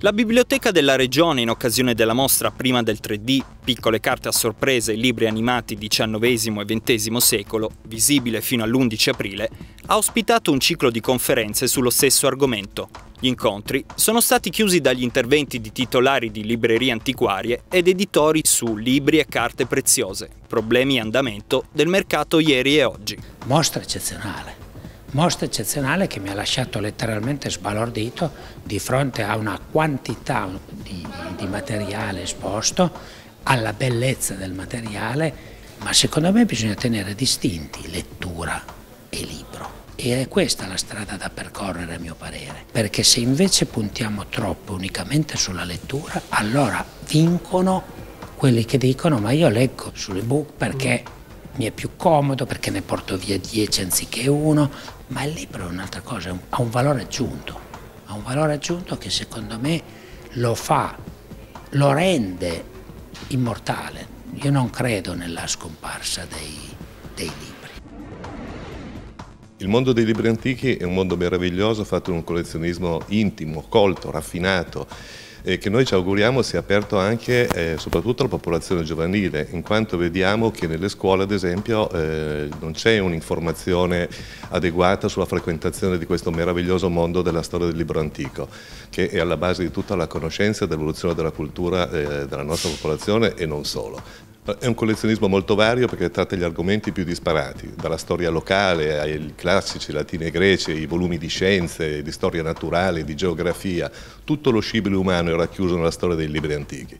La Biblioteca della Regione, in occasione della mostra Prima del 3D, piccole carte a sorpresa e libri animati XIX e XX secolo, visibile fino all'11 aprile, ha ospitato un ciclo di conferenze sullo stesso argomento. Gli incontri sono stati chiusi dagli interventi di titolari di librerie antiquarie ed editori su libri e carte preziose, problemi e andamento del mercato ieri e oggi. Mostra eccezionale che mi ha lasciato letteralmente sbalordito di fronte a una quantità di materiale esposto, alla bellezza del materiale, ma secondo me bisogna tenere distinti lettura e libro. E è questa la strada da percorrere, a mio parere, perché se invece puntiamo troppo unicamente sulla lettura, allora vincono quelli che dicono ma io leggo sull'ebook perché mi è più comodo, perché ne porto via 10 anziché uno, ma il libro è un'altra cosa, ha un valore aggiunto che secondo me lo rende immortale. Io non credo nella scomparsa dei libri. Il mondo dei libri antichi è un mondo meraviglioso, fatto in un collezionismo intimo, colto, raffinato, e che noi ci auguriamo sia aperto anche e soprattutto alla popolazione giovanile, in quanto vediamo che nelle scuole, ad esempio, non c'è un'informazione adeguata sulla frequentazione di questo meraviglioso mondo della storia del libro antico, che è alla base di tutta la conoscenza e dell'evoluzione della cultura della nostra popolazione e non solo. È un collezionismo molto vario perché tratta gli argomenti più disparati, dalla storia locale ai classici latini e greci, ai volumi di scienze, di storia naturale, di geografia. Tutto lo scibile umano è racchiuso nella storia dei libri antichi.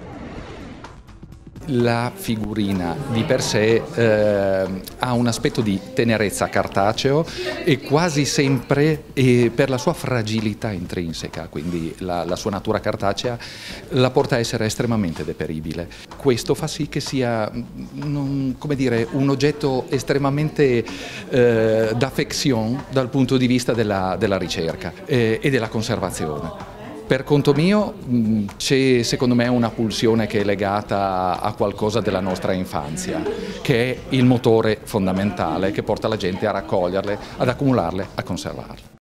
La figurina di per sé ha un aspetto di tenerezza cartaceo e quasi sempre per la sua fragilità intrinseca, quindi la sua natura cartacea la porta a essere estremamente deperibile. Questo fa sì che sia come dire, un oggetto estremamente d'affezione dal punto di vista della ricerca e della conservazione. Per conto mio c'è secondo me una pulsione che è legata a qualcosa della nostra infanzia, che è il motore fondamentale che porta la gente a raccoglierle, ad accumularle, a conservarle.